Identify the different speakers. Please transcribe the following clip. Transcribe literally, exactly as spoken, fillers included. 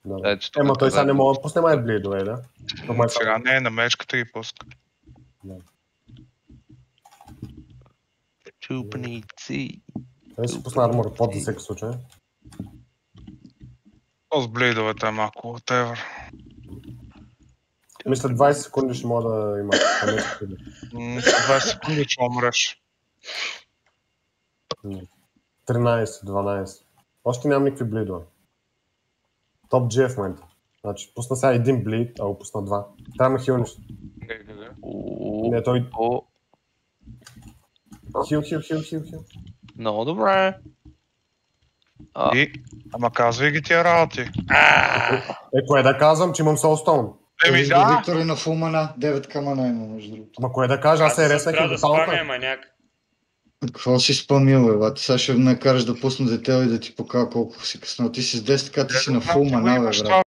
Speaker 1: Да.
Speaker 2: Ето, тук
Speaker 1: Ема той
Speaker 2: къде
Speaker 1: сега не
Speaker 2: е.
Speaker 1: мога да пусне май блидове, да? То май
Speaker 3: Сега не е на мечката и пуска.
Speaker 2: Чупници.
Speaker 1: Той си пусна армор под за всеки случай.
Speaker 3: То с блейдовете е малко whatever.
Speaker 1: Мисля двайсет секунди ще мога да има.
Speaker 3: М, двайсет секунди ще умреш.
Speaker 1: тринайсет, дванайсет. Още нямам никакви блидове. Топ G в момента. Значи, пусна сега един блид, а го пусна два. Трябва да хилниш.
Speaker 3: Не, не, не.
Speaker 1: Не, той...
Speaker 2: О,
Speaker 1: Хил, хил, хил, хил, хил.
Speaker 2: много добре. А.
Speaker 3: И, ама казвай ги тия работи.
Speaker 1: Е, кое да казвам, че имам Soulstone?
Speaker 3: Еми
Speaker 4: Вижда
Speaker 3: да,
Speaker 4: Виктор е на фулмана, девет камана има между другото.
Speaker 1: Ама кое да кажа, аз се реснах и
Speaker 5: да
Speaker 1: до
Speaker 5: спамя
Speaker 1: палка.
Speaker 5: маняк.
Speaker 4: Какво си спамил, бе, бати? Сега ще ме караш да пусна детел и да ти покажа колко си къснал. Ти си с десет, така ти си на фул мана, бе, брат.